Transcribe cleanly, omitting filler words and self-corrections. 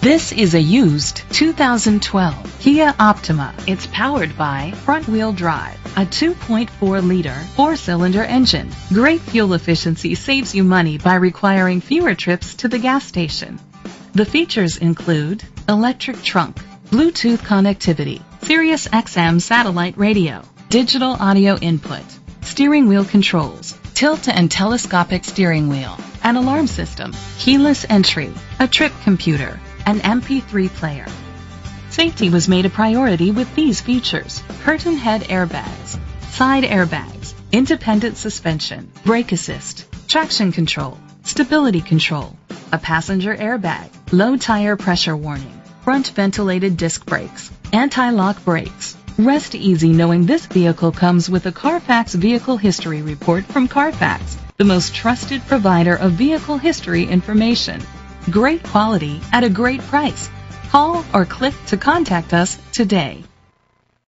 This is a used 2012 Kia Optima. It's powered by front-wheel drive, a 2.4-liter four-cylinder engine. Great fuel efficiency saves you money by requiring fewer trips to the gas station. The features include electric trunk, Bluetooth connectivity, Sirius XM satellite radio, digital audio input, steering wheel controls, tilt and telescopic steering wheel, an alarm system, keyless entry, a trip computer, an MP3 player. Safety was made a priority with these features: curtain head airbags, side airbags, independent suspension, brake assist, traction control, stability control, a passenger airbag, low tire pressure warning, front ventilated disc brakes, anti-lock brakes. Rest easy knowing this vehicle comes with a Carfax Vehicle History Report from Carfax, the most trusted provider of vehicle history information. Great quality at a great price. Call or click to contact us today.